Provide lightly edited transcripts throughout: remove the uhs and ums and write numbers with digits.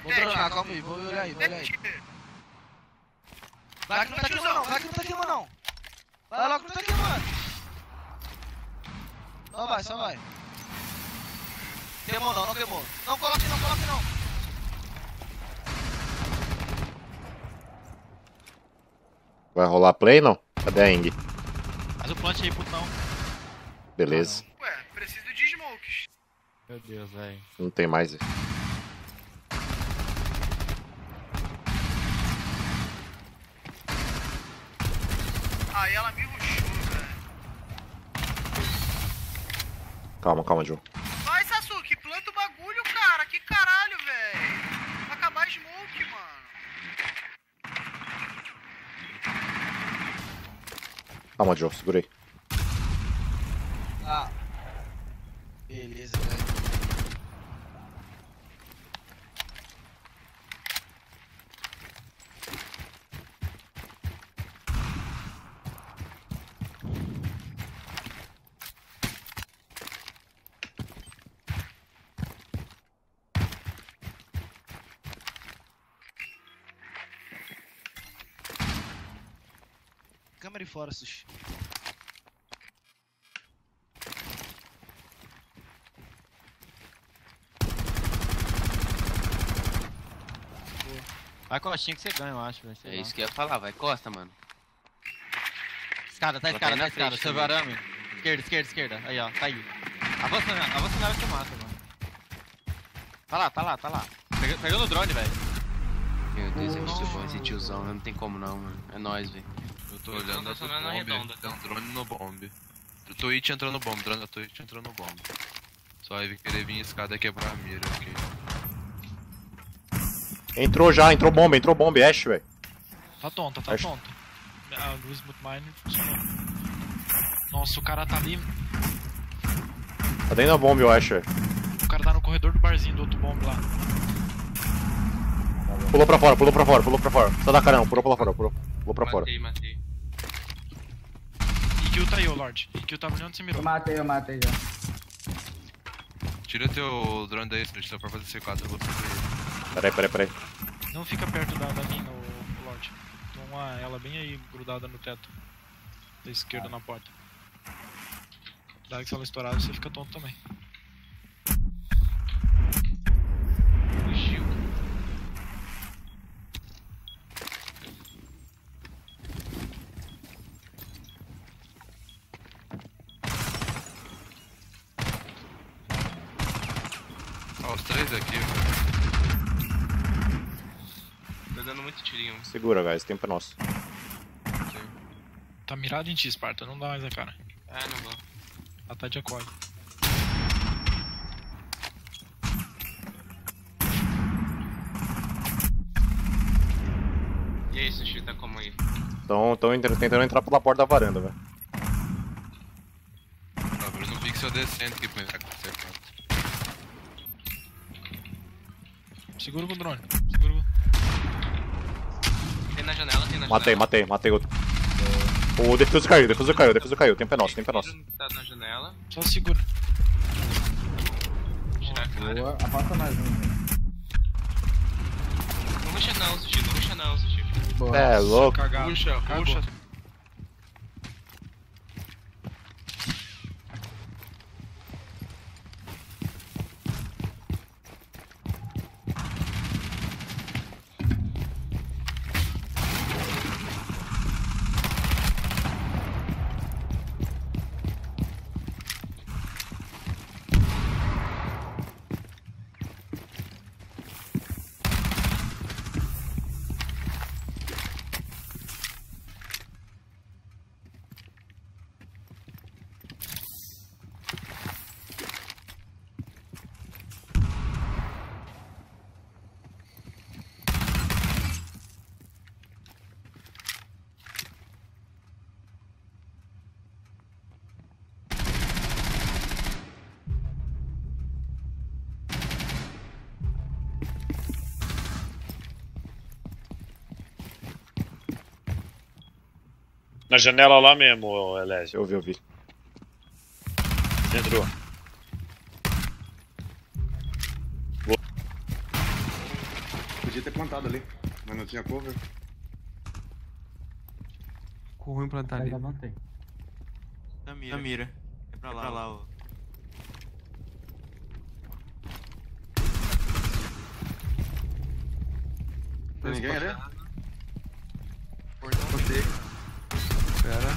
Ah, calma aí, vou olhar aí, vou olhar aí. Vai que não tá aqui, não, vai que não tá aqui, não. Vai logo que não tá aqui, mano. Só vai. Queimou não, não queimou. Não coloque não. Vai rolar play, não? Cadê a Ing? Faz o plant aí, putão. Beleza. Ué, preciso de smokes. Meu Deus, velho. Não tem mais. Aí ela me rushou, velho. Calma, Joe. Vai, Sasuke, planta o bagulho, cara. Que caralho, velho. Vai acabar a smoke, mano. Calma, Joe, segurei. Ah. Beleza, velho. Câmera e fora, Sushi. Vai costinha que você ganha, eu acho, velho. É isso que eu ia falar, vai costa, mano. Escada, tá Ela tá aí escada, na tá escada. frente Seu também. arame. Esquerda. Aí, ó, tá aí. Avança nela que mata, mano. Tá lá. Pegou no drone, velho. Meu Deus, é muito bom esse tiozão, não tem como não, mano. É nóis, velho. Eu tô olhando a funcionando na redonda, tem um drone no bomb. O Twitch entrou no bomb, drone da Twitch entrou no bomb. Só vai querer vir escada e quebrar a mira aqui. Entrou bomba, Ash, velho. Tá tonta. Acho- A luz muito mais não funcionou. Nossa, o cara tá ali. Tá dentro da bomba, eu acho, velho. O cara tá no corredor do barzinho do outro bomb lá. Pulou pra fora. Só dá cara não, pulou pra fora. Matei. E kill tá aí, ô Lorde. E kill tava ali onde você mirou. Eu matei já. Tira teu drone daí, Twitch, só pra fazer C4, eu vou fazer ele. Peraí. Não fica perto da mina, ô Lorde. Toma ela bem aí, grudada no teto. Da esquerda na porta. Daí que se ela estourar, você fica tonto também. Fugiu. Ó, os três aqui, velho. Tá dando muito tirinho. Segura, guys, tempo é nosso. Tá mirado em ti, Sparta. Não dá mais a cara. Não vou. Ela tá de acorde. E aí, Sushi, tá como aí? Tão tentando entrar pela porta da varanda, velho. Tá, Bruno Pixel descendo aqui pra entrar com C4. Segura com o drone. Tem na janela. Matei outro. O defuso caiu, tempo é nosso. Tá na janela. Só segura. Tirar a cara. Boa, afasta mais um. Não ruxa não, Sushi. Boa. É, louco. Cagado. Puxa. Na janela lá mesmo, Elésio. Eu vi. Entrou. plantado ali. Mas não tinha cover. Ficou ruim plantar ali. Levantei. Na mira. É pra lá, ó. Tem ninguém ali? Botei. Espera.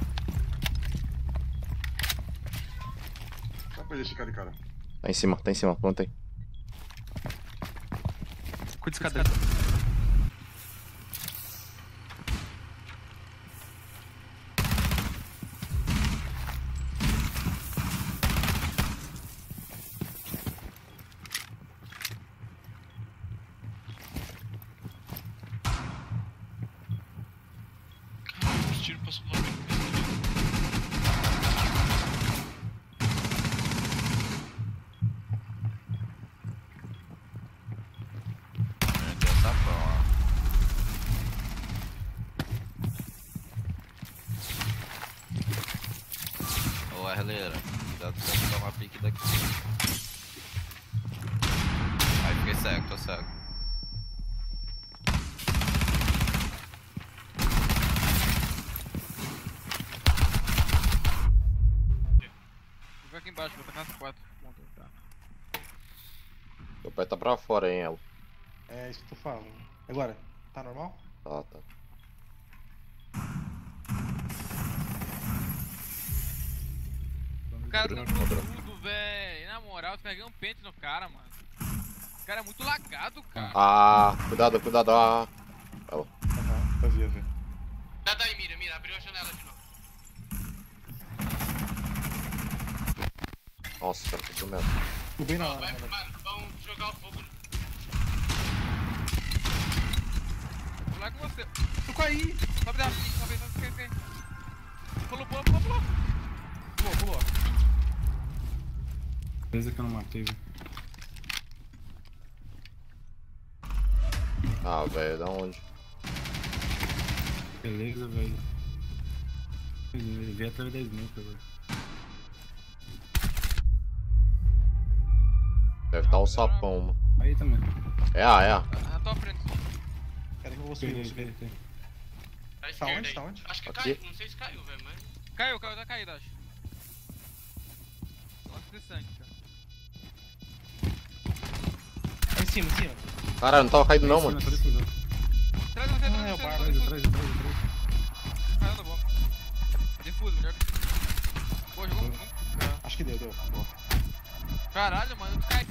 Dá pra deixar de cara. Tá em cima, plantei. Cuida de escada. Caralho, os tiros passou do lado. Ô, Arleira, cuidado pra você tomar pique daqui. Ai, fiquei cego, tô cego. Vou aqui embaixo, vou tacar nas 4. Meu pai tá pra fora, hein, ela. É isso que eu tô falando. Agora, tá normal? Tá. O cara tá tudo, velho. Na moral, eu peguei um pente no cara, mano. O cara é muito lagado, cara. Ah, cuidado. Ah. Aham, fazia, velho. Dá aí, mira, abriu a janela de novo. Nossa, cara, que merda. Tô bem na hora, Vai, mano. mano, vamos jogar o fogo. Vou lá com você. Tô com aí! Sobe da sobe. Pulou. Pulou. Beleza que eu não matei, velho. Ah, velho, da onde? Beleza, velho. Ele veio atrás da smoke agora. Deve estar o sapão, mano. Aí também. É. Na tua frente. Pera que eu vou subir. Peguei. Tá à esquerda aí. Tá onde? Acho que Aqui? caiu, não sei se caiu, velho, mas... Caiu, tá caído, acho. Nossa, de sangue, cara. Tá em cima. Caralho, não tava caído não, mano. Traz você. Ah, é o bar, Atrás. Caramba, bom. Defuso, melhor. Pô, jogou muito. Acho que deu. Boa. Caralho, mano, cai.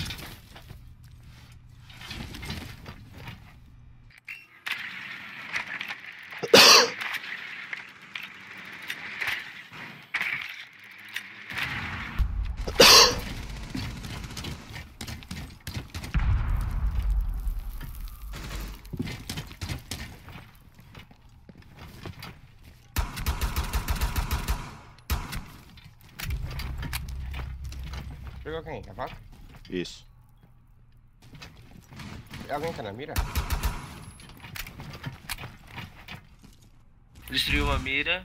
Pegou quem? A vaca? Isso. Alguém tá na mira? Destruiu uma mira.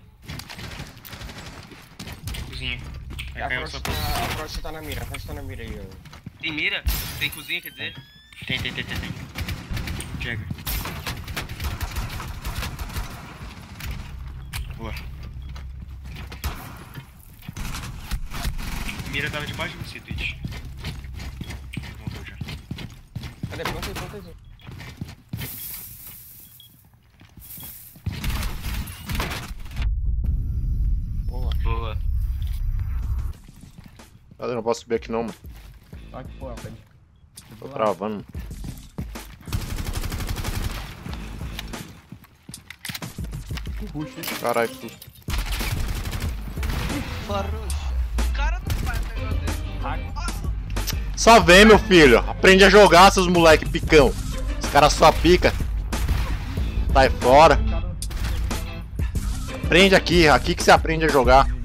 Cozinha. A Frost tá na mira, aí, ó. Tem mira? Tem cozinha, quer dizer? Tem. Chega. Boa. Mira tava debaixo de você, Twitch. Morreu já. Cadê? Planta aí. Boa. Eu não posso subir aqui não, mano. Olha que porra, pede. Tô travando. Puxa. Caralho, que susto. O cara não faz um negócio desse. Só vem, meu filho. Aprende a jogar, seus moleque picão. Os caras só pica. Sai fora. Aprende aqui que você aprende a jogar.